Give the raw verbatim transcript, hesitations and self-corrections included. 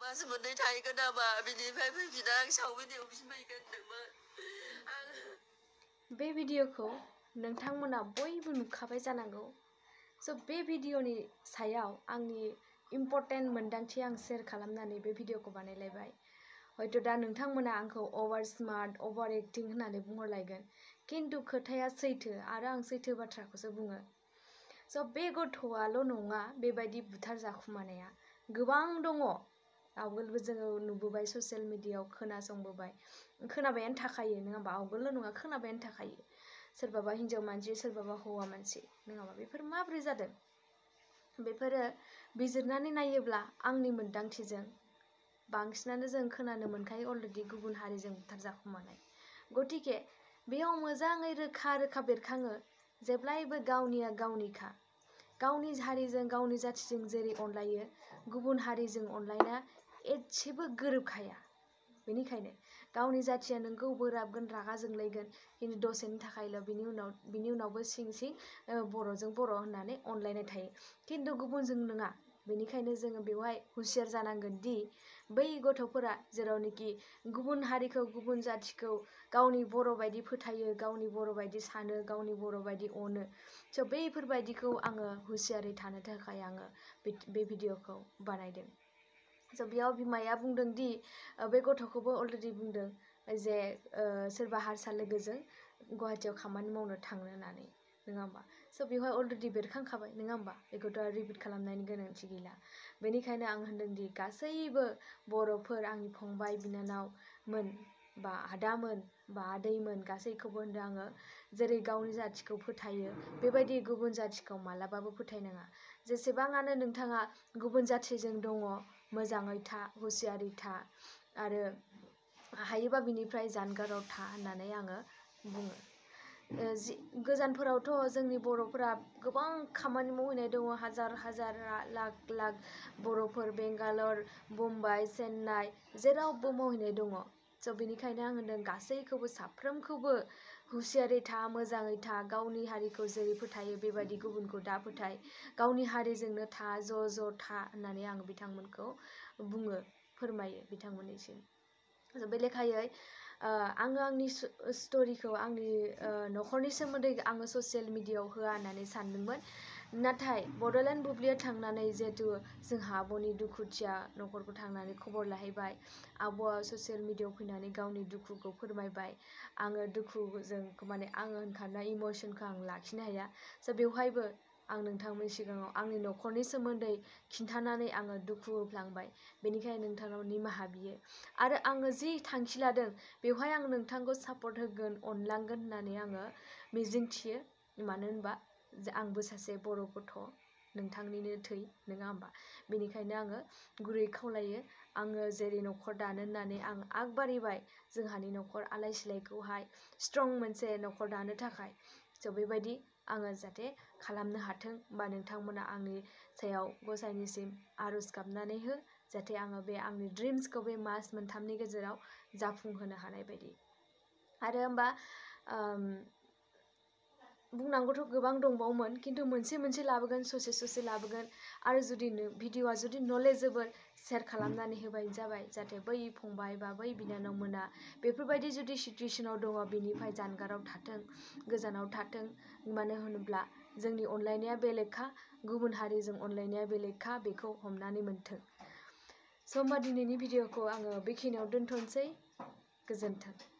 मास मोननै थाहैगोन नामा बिनिफ्राय फैफिना आं सावमिनयाव फिनफैगोन होनदोंमोन बे भिडिअखौ नोंथांमोना बयबो नुखाबाय जानांगौ स' बे भिडिअनि सायाव आंनि इम्पर्टेन्ट मोन्दांथि आं शेयार खालामनानै बे भिडिअखौ बानायलायबाय हयथ' दा नोंथांमोना आंखौ अभार स्मार्ट अभार एक्टिं होननानै बुंहरलायगोन खिन्थु खोथाया सैथो आरो आं सैथो बाथ्राखौसो बुङो स' बे गथ'आल' नङा बेबायदि बुथार जाखुमानाया गोबां दङ आवगोलबो जोङो नुबोबाय ससियेल मिडियायाव खोनासंबोबाय खोनाबायानो थाखायो नङा होमबा आवगोलल' नङा खोनाबायानो थाखायो सोरबाबा हिन्जाव मानसि सोरबाबा हौवा मानसि नङा होमबा बेफोर माबोरै जादों बेफोरो बिजिरनानै नायोब्ला आंनि मोन्दांथिजों बांसिनानो जों खोनानो मोनखायो अलरेडि गुबुन हारिजों बुथार जाखुमानाय गतिके बेयाव मोजाङै रोखा रोखा बेरखाङो जेब्लायबो गावनिया गावनिखा गावनि हारिजों गावनि जाथिजों जेरै अनलायो गुबुन हारिजों अनलायना एसेबो गोरोबखाया बेनिखायनो गावनि जाथिया नोंखौ बोराबगोन रागा जोंलायगोन खिन्थु दसेनि थाखायल' बिनि उनाव बिनि उनावबो सिं सिं बर'जों बर' होननानै अनलायनाय थायो खिन्थु गुबुनजों नङा बेनिखायनो जोङो बेवहाय हुसियार जानांगोन दि बै गथ'फोरा जेरावनोखि गुबुन हारिखौ गुबुन जाथिखौ गावनि बर' बायदि फोथायो गावनि बर' बायदि सानो गावनि बर' बायदि अनो स' बैफोरबायदिखौ आङो हुसियारै थानो थाखाय आङो बे भिडिअखौ बानायदों स' बेयाव बिमाया बुंदों दि बे गथ'खौबो अलरेडि बुंदों जे सोरबा हारसा लोगोजों गुवाहाटियाव खामानि मावनो थांनो होननानै नङा होमबा स' बेवहाय अलरेडि बेरखांखाबाय नङा होमबा बेखौथ' रिपिट खालामनायनि गोनांथि गैला बेनिखायनो आं होनदों दि गासैबो बर'फोर आंनि फंबाय बिनानावमोन बा आदामोन बा आदैमोन गासैखौबो होनदों आङो जेरै गावनि जाथिखौ फोथायो बेबायदि गुबुन जाथिखौ मालाबाबो फोथायनाङा जेसेबाङानो नोंथाङा गुबुन जाथिजों दङ मोजाङै था हुसियारै था आरो हायोबा बिनिफ्राय जानगाराव था होननानै आङो बुङो गोजानफोरावथ' जोंनि बर'फोरा गोबां खामानि मावहैनाय दङ हाजार हाजार लाख लाख बर'फोर बेंगालर मुम्बाइ चेन्नाइ जेरावबो मावहैनाय दङ स' बेनिखायनो आं होनदों गासैखौबो साफ्रोमखौबो हुसियारै था मोजाङै था गावनि हारिखौ जेरै फोथायो बेबायदि गुबुनखौ दा फोथाय गावनि हारिजोंनो था ज' ज' था होननानै आं बिथांमोनखौ बुङो फोरमायो बिथांमोननिसिम बे लेखायै आङो आंनि स्ट'रिखौ आंनि न'खरनि सोमोन्दै आङो ससियेल मिडियायाव होआ होननानै सानदोंमोन नाथाय बड'लेण्ड बुब्लियाव थांनानै जिहेतु जोंहा आब'नि दुखुथिया न'खरखौ थांनानै खबर लाहैबाय आब'आ ससियेल मिडियायाव फैनानै गावनि दुखुखौ फोरमायबाय आङो दुखुजों माने आङो होनखानाय इमसनखौ आं लाखिनो हाया स' बेवहायबो आं नोंथांमोननि सिगाङाव आंनि न'खरनि सोमोन्दै खिन्थानानै आङो दुखु होफ्लांबाय बेनिखायनो नोंथांनाव निमाहा बियो आरो आङो जि थांखि लादों बेवहाय आं नोंथांखौ सापर्ट होगोन अनलांगोन होननानै आङो मिजिंथियो मानो होनबा आंबो सासे बर' गथ' नोंथांनिनो थै नङा होमबा बेनिखायनो आङो गुरै खावलायो आङो जेरै न'खर दानो होननानै आं आगबारिबाय जोंहानि न'खर आलाय सिलायखौहाय स्ट्रं मोनसे न'खर दानो थाखाय स' बेबायदि आङो जाहाथे खालामनो हाथों बा नोंथांमोना आंनि सायाव गसाइनिसिम आर'ज गाबनानै हो जाहाथे आङो बे आंनि ड्रिम्सखौ बे मास मोनथामनि गेजेराव जाफुंहोनो हानाय बायदि आरो होमबा बुंनांगौथ' गोबां दंबावोमोन खिन्थु मोनसे मोनसे लाबोगोन ससे ससे लाबोगोन आरो जुदि भिडिअआ जुदि नलेजेबोल शेयार खालामनानै होबाय जाबाय जाहाथे बै फंबाय बा बै बिनानाव मोना बेफोरबायदि जुदि सिटुवेसनाव दङ बेनिफ्राय जानगाराव थाथों गोजानाव थाथों मानो होनोब्ला जोंनि अनलायनाया बेलेगखा गुबुन हारिजों अनलायनाया बेलेगखा बेखौ हमनानै मोनथों स' होमबा दिनैनि भिडिअखौ आङो बेखिनियाव दोनथ'नोसै गोजोन्थों।